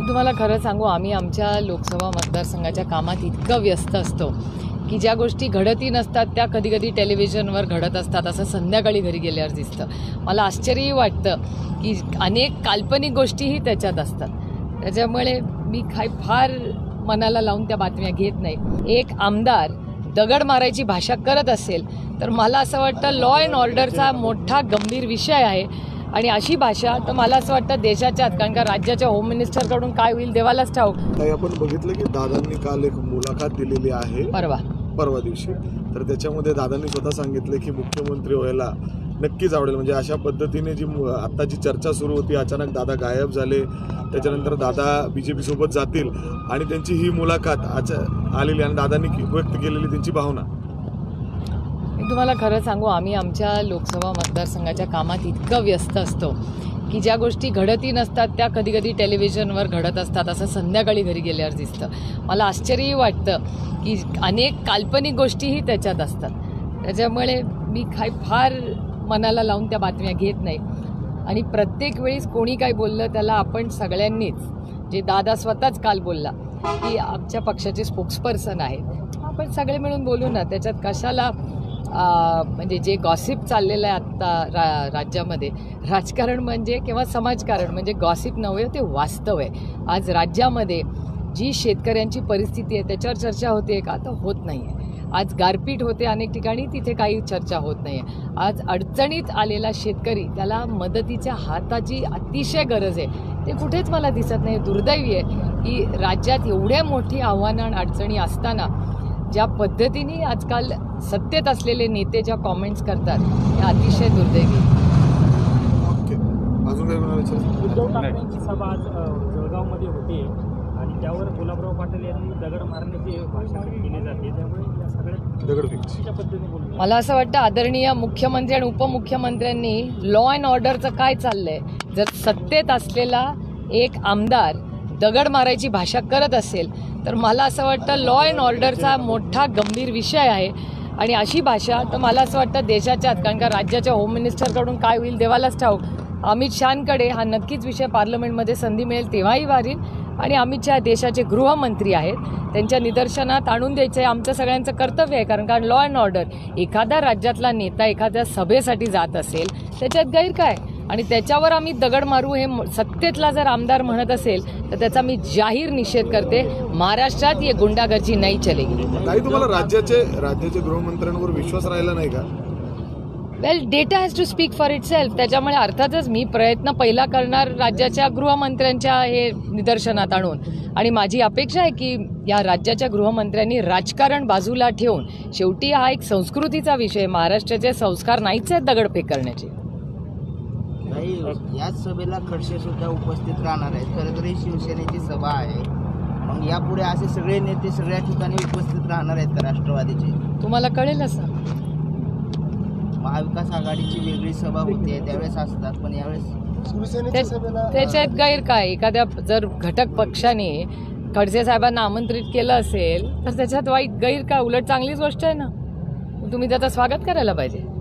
तुम्हाला खरं सांगू, आम्ही आमच्या लोकसभा मतदारसंघाच्या कामात इतकं व्यस्त असतो की ज्या गोष्टी घडतही नसतात त्या कधी कधी टेलिव्हिजनवर घडत असतात, असं संध्याकाळी घरी गेल्यावर दिसतं. मला आश्चर्यही वाटतं की अनेक काल्पनिक गोष्टीही त्याच्यात असतात. त्याच्यामुळे मी फार मनाला लावून त्या बातम्या घेत नाही. एक आमदार दगड मारायची भाषा करत असेल तर मला असं वाटतं लॉ अँड ऑर्डरचा मोठा गंभीर विषय आहे. आणि अशी भाषा तर मला असं वाटतं देशाच्या, कारण का राज्याच्या होम मिनिस्टरकडून काय होईल देवालाच ठाऊक. आपण बघितलं की दादांनी काल एक मुलाखत दिलेली आहे परवा दिवशी, तर त्याच्यामध्ये दादांनी स्वतः सांगितलं की मुख्यमंत्री व्हायला नक्कीच आवडेल. म्हणजे अशा पद्धतीने जी आता जी चर्चा सुरू होती, अचानक दादा गायब झाले, त्याच्यानंतर दादा BJP सोबत जातील आणि त्यांची ही मुलाखत आलेली आणि दादांनी व्यक्त केलेली त्यांची भावना. मी तुम्हाला खरं सांगू, आम्ही आमच्या लोकसभा मतदारसंघाच्या कामात इतकं व्यस्त असतो की ज्या गोष्टी घडतही नसतात त्या कधी कधी टेलिव्हिजनवर घडत असतात, असं संध्याकाळी घरी गेल्यावर दिसतं. मला आश्चर्यही वाटतं की अनेक काल्पनिक गोष्टीही त्याच्यात असतात. त्याच्यामुळे मी फार मनाला लावून त्या बातम्या घेत नाही. आणि प्रत्येक वेळेस कोणी काही बोललं त्याला आपण सगळ्यांनीच, जे दादा स्वतःच काल बोलला की आमच्या पक्षाचे स्पोक्सपर्सन आहेत, आपण सगळे मिळून बोलू ना. त्याच्यात कशाला म्हणजे जे गॉसिप चाललेलं आहे आत्ता राज्यामध्ये, राजकारण म्हणजे किंवा समाजकारण म्हणजे गॉसिप नव्हे, ते वास्तव आहे. आज राज्यामध्ये जी शेतकऱ्यांची परिस्थिती आहे त्याच्यावर चर्चा होते का? तर होत नाही आहे. आज गारपीट होते अनेक ठिकाणी, तिथे काही चर्चा होत नाही आहे. आज अडचणीत आलेला शेतकरी, त्याला मदतीच्या हाताची अतिशय गरज आहे, ते कुठेच मला दिसत नाही. दुर्दैवी आहे की राज्यात एवढ्या मोठी आव्हानं आणि अडचणी असताना ज्या पद्धतीने आजकाल सत्तेत असलेले नेते ज्या कॉमेंट्स करतात हे अतिशय दुर्दैवी. उद्धव ठाकरेंची सभा आज जळगावमध्ये होती आणि त्यावर गुलाबराव पाटील यांनी दगड मारण्याची भाषा केली जाते, त्यामुळे या सगळ्या पद्धतीने मला असं वाटतं आदरणीय मुख्यमंत्री आणि उपमुख्यमंत्र्यांनी लॉ अँड ऑर्डरचं काय चाललंय, जर सत्तेत असलेला एक आमदार दगड मारायची भाषा करत असेल तर मला असं वाटतं लॉ अँड ऑर्डरचा मोठा गंभीर विषय आहे. आणि अशी भाषा तर मला असं वाटतं देशाच्या, कारण का राज्याच्या होम मिनिस्टरकडून काय होईल देवालाच ठाऊक. अमित शहांकडे हा नक्कीच विषय पार्लमेंटमध्ये संधी मिळेल तेव्हाही वारील. आणि अमित शहा देशाचे गृहमंत्री आहेत, त्यांच्या निदर्शनात आणून द्यायचं हे आमचं सगळ्यांचं कर्तव्य आहे. कारण लॉ अँड ऑर्डर, एखादा राज्यातला नेता एखाद्या सभेसाठी जात असेल त्याच्यात गैर काय, आणि त्याच्यावर आम्ही दगड मारू हे सत्तेतला जर आमदार म्हणत असेल तर त्याचा मी जाहीर निषेध करते. महाराष्ट्रात ये गुंडागर्दी नाही चलेगी. ताई, तुम्हाला राज्याचे गृहमंत्र्यांवर विश्वास राहिला नाही का? Well, data has to speak for itself. त्याच्यामुळे अर्थातच मी प्रयत्न पहिला करणार राज्याच्या गृहमंत्र्यांच्या हे निदर्शनात आणून. आणि माझी अपेक्षा आहे की या राज्याच्या गृहमंत्र्यांनी राजकारण बाजूला ठेवून, शेवटी हा एक संस्कृतीचा विषय, महाराष्ट्राचे संस्कार नाहीच आहेत दगडफेक करण्याचे. याच सभेला खडसे सुद्धा उपस्थित राहणार आहेत. खरं तर ही शिवसेनेची सभा आहे, मग यापुढे असे सगळे नेते सगळ्या ठिकाणी उपस्थित राहणार आहेत का राष्ट्रवादीचे? तुम्हाला कळेलच ना. महाविकास आघाडीची वेगळी सभा होते त्यावेळेस असतात, पण यावेळेस त्याच्यात गैर काय? एखाद्या जर घटक पक्षाने खडसे साहेबांना आमंत्रित केलं असेल तर त्याच्यात वाईट गैर काय? उलट चांगलीच गोष्ट आहे ना. तुम्ही त्याचं स्वागत करायला पाहिजे.